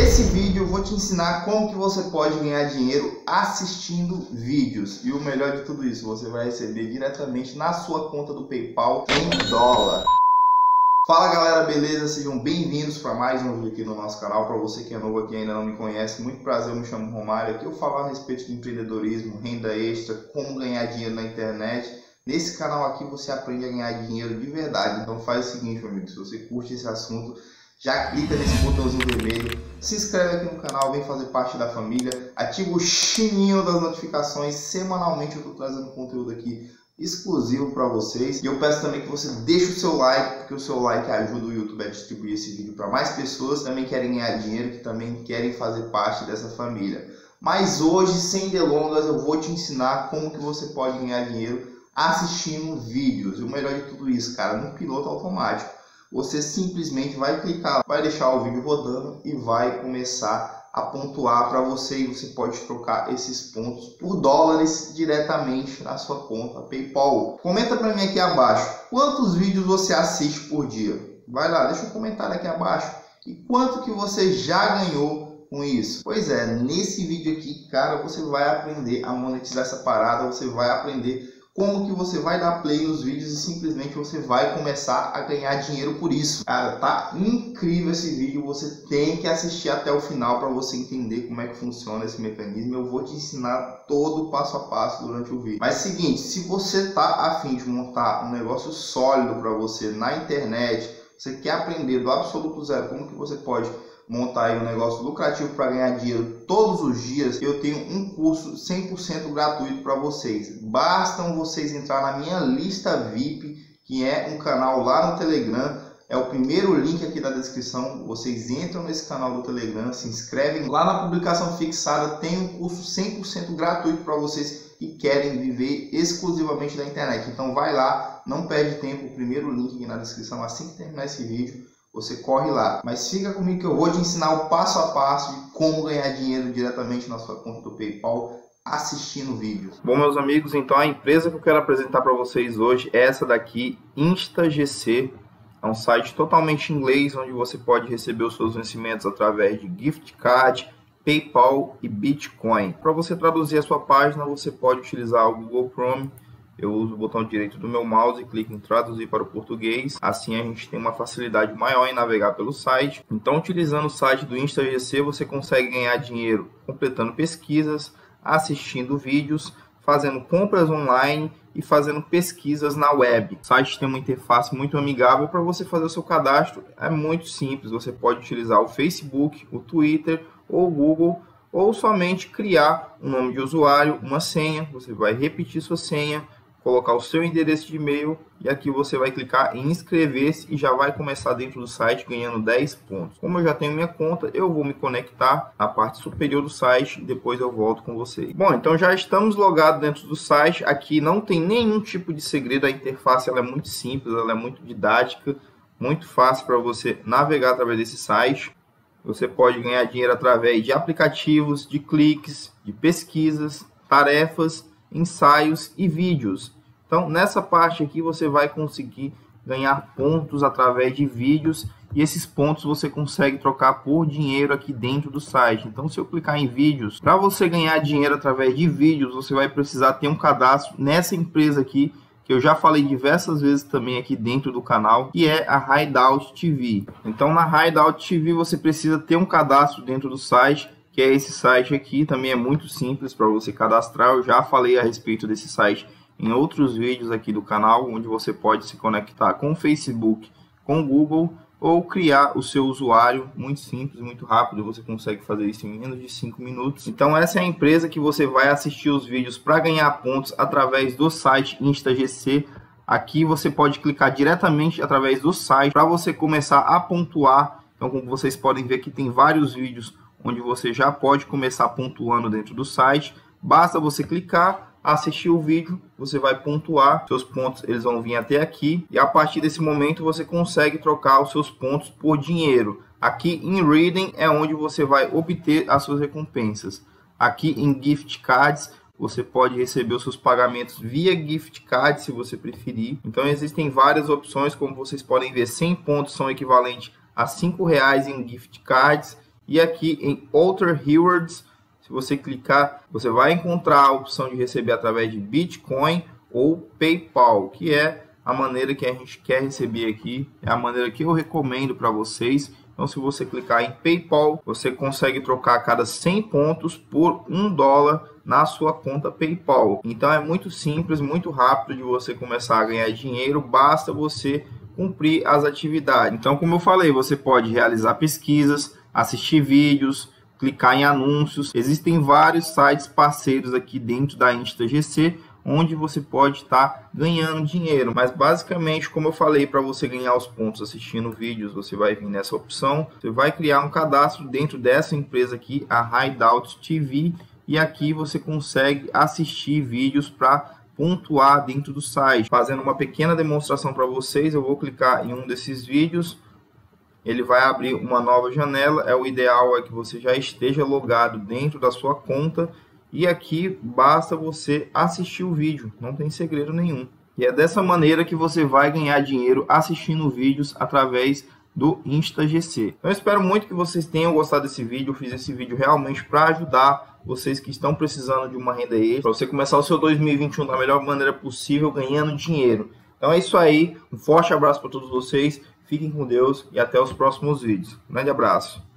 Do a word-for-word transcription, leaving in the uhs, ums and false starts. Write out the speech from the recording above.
Nesse vídeo eu vou te ensinar como que você pode ganhar dinheiro assistindo vídeos. E o melhor de tudo isso, você vai receber diretamente na sua conta do PayPal em dólar. Fala galera, beleza? Sejam bem-vindos para mais um vídeo aqui no nosso canal. Para você que é novo aqui e ainda não me conhece, muito prazer, eu me chamo Romário. Aqui eu falo a respeito de empreendedorismo, renda extra, como ganhar dinheiro na internet. Nesse canal aqui você aprende a ganhar dinheiro de verdade. Então faz o seguinte, meu amigo, se você curte esse assunto, já clica nesse botãozinho vermelho, se inscreve aqui no canal, vem fazer parte da família, ativa o sininho das notificações. Semanalmente eu estou trazendo conteúdo aqui exclusivo para vocês. E eu peço também que você deixe o seu like, porque o seu like ajuda o YouTube a distribuir esse vídeo para mais pessoas que também querem ganhar dinheiro, que também querem fazer parte dessa família. Mas hoje, sem delongas, eu vou te ensinar como que você pode ganhar dinheiro assistindo vídeos. E o melhor de tudo isso, cara, no piloto automático. Você simplesmente vai clicar, vai deixar o vídeo rodando e vai começar a pontuar para você, e você pode trocar esses pontos por dólares diretamente na sua conta PayPal. Comenta para mim aqui abaixo quantos vídeos você assiste por dia. Vai lá, deixa um comentário aqui abaixo e quanto que você já ganhou com isso. Pois é, nesse vídeo aqui, cara, você vai aprender a monetizar essa parada, você vai aprender como que você vai dar play nos vídeos e simplesmente você vai começar a ganhar dinheiro por isso. Cara, tá incrível esse vídeo, você tem que assistir até o final para você entender como é que funciona esse mecanismo. Eu vou te ensinar todo o passo a passo durante o vídeo. Mas seguinte, se você tá a fim de montar um negócio sólido para você na internet, você quer aprender do absoluto zero como que você pode montar aí um negócio lucrativo para ganhar dinheiro todos os dias, eu tenho um curso cem por cento gratuito para vocês. Bastam vocês entrar na minha lista V I P, que é um canal lá no Telegram. É o primeiro link aqui da descrição. Vocês entram nesse canal do Telegram, se inscrevem. Lá na publicação fixada tem um curso cem por cento gratuito para vocês que querem viver exclusivamente da internet. Então vai lá, não perde tempo. O primeiro link aqui na descrição, assim que terminar esse vídeo, você corre lá. Mas fica comigo que eu vou te ensinar o passo a passo de como ganhar dinheiro diretamente na sua conta do PayPal assistindo vídeos. Bom, meus amigos, então a empresa que eu quero apresentar para vocês hoje é essa daqui, InstaGC. É um site totalmente em inglês, onde você pode receber os seus vencimentos através de gift card, PayPal e Bitcoin. Para você traduzir a sua página, você pode utilizar o Google Chrome. Eu uso o botão direito do meu mouse e clico em traduzir para o português. Assim a gente tem uma facilidade maior em navegar pelo site. Então, utilizando o site do InstaGC, você consegue ganhar dinheiro completando pesquisas, assistindo vídeos, fazendo compras online e fazendo pesquisas na web. O site tem uma interface muito amigável para você fazer o seu cadastro. É muito simples. Você pode utilizar o Facebook, o Twitter ou o Google, ou somente criar um nome de usuário, uma senha. Você vai repetir sua senha, colocar o seu endereço de e-mail e aqui você vai clicar em inscrever-se e já vai começar dentro do site ganhando dez pontos. Como eu já tenho minha conta, eu vou me conectar na parte superior do site e depois eu volto com vocês. Bom, então já estamos logados dentro do site. Aqui não tem nenhum tipo de segredo, a interface ela é muito simples, ela é muito didática, muito fácil para você navegar através desse site. Você pode ganhar dinheiro através de aplicativos, de cliques, de pesquisas, tarefas, ensaios e vídeos. Então, nessa parte aqui você vai conseguir ganhar pontos através de vídeos e esses pontos você consegue trocar por dinheiro aqui dentro do site. Então, se eu clicar em vídeos, para você ganhar dinheiro através de vídeos, você vai precisar ter um cadastro nessa empresa aqui, que eu já falei diversas vezes também aqui dentro do canal, que é a Hideout T V. Então, na Hideout T V você precisa ter um cadastro dentro do site, que é esse site aqui. Também é muito simples para você cadastrar. Eu já falei a respeito desse site em outros vídeos aqui do canal, onde você pode se conectar com o Facebook, com o Google, ou criar o seu usuário. Muito simples, muito rápido, você consegue fazer isso em menos de cinco minutos. Então essa é a empresa que você vai assistir os vídeos para ganhar pontos através do site InstaGC. Aqui você pode clicar diretamente através do site para você começar a pontuar. Então, como vocês podem ver, aqui tem vários vídeos onde você já pode começar pontuando dentro do site. Basta você clicar, assistir o vídeo, você vai pontuar, seus pontos eles vão vir até aqui e a partir desse momento você consegue trocar os seus pontos por dinheiro. Aqui em Reading é onde você vai obter as suas recompensas. Aqui em Gift Cards você pode receber os seus pagamentos via Gift Card, se você preferir. Então existem várias opções, como vocês podem ver, cem pontos são equivalentes a cinco reais em Gift Cards E aqui em Other Rewards, se você clicar, você vai encontrar a opção de receber através de Bitcoin ou PayPal, que é a maneira que a gente quer receber aqui, é a maneira que eu recomendo para vocês. Então, se você clicar em PayPal, você consegue trocar a cada cem pontos por um dólar na sua conta PayPal. Então, é muito simples, muito rápido de você começar a ganhar dinheiro, basta você cumprir as atividades. Então, como eu falei, você pode realizar pesquisas, assistir vídeos, clicar em anúncios. Existem vários sites parceiros aqui dentro da InstaGC, onde você pode estar ganhando dinheiro. Mas basicamente, como eu falei, para você ganhar os pontos assistindo vídeos, você vai vir nessa opção. Você vai criar um cadastro dentro dessa empresa aqui, a Hideout T V, e aqui você consegue assistir vídeos para pontuar dentro do site. Fazendo uma pequena demonstração para vocês, eu vou clicar em um desses vídeos. Ele vai abrir uma nova janela. É o ideal é que você já esteja logado dentro da sua conta. E aqui basta você assistir o vídeo, não tem segredo nenhum. E é dessa maneira que você vai ganhar dinheiro assistindo vídeos através do InstaGC. Então eu espero muito que vocês tenham gostado desse vídeo. Eu fiz esse vídeo realmente para ajudar vocês que estão precisando de uma renda extra, para você começar o seu dois mil e vinte e um da melhor maneira possível, ganhando dinheiro. Então é isso aí, um forte abraço para todos vocês, fiquem com Deus e até os próximos vídeos. Um grande abraço.